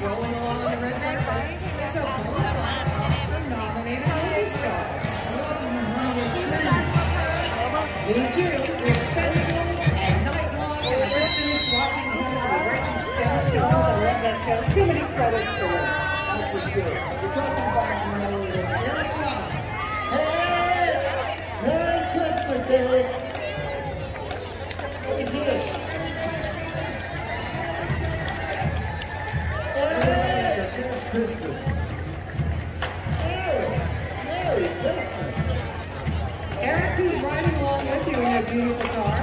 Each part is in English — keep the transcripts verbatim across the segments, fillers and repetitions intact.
strolling along on the red carpet. It's a bona fide Oscar-nominated movie star. Me too. The Expendables and Nightlong. And I just finished watching one of the Righteous Gemstones. I love that show. Too many credits to list. That's for sure. You're talking about another one. Here it comes. Hey! Merry Christmas, Eric! Look at this. Hey! Christmas. Hey! Merry Christmas. Eric, who's riding along with you in your beautiful car?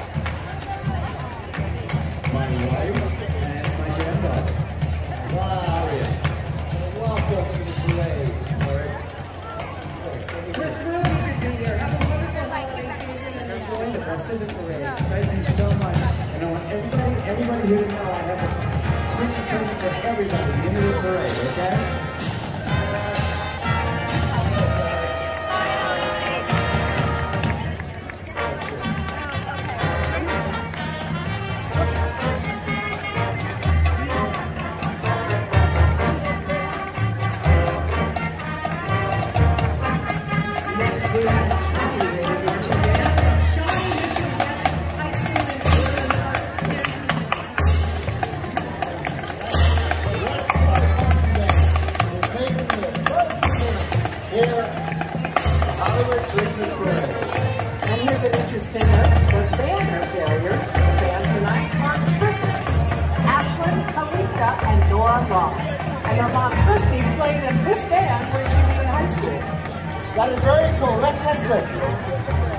My wife and my granddaughter. Wow. Welcome to the parade, Eric. We're thrilled you could be here. Have a wonderful holiday season and enjoy the rest of the parade. Thank you so much. And I want everybody, everybody here to know I have a Christmas present for everybody in the parade, okay? And here's an interesting note for banner failures. The band tonight are triplets. Ashlyn, Kalista, and Nora Ross. And their mom, Christy, played in this band when she was in high school. That is very cool. Let's listen.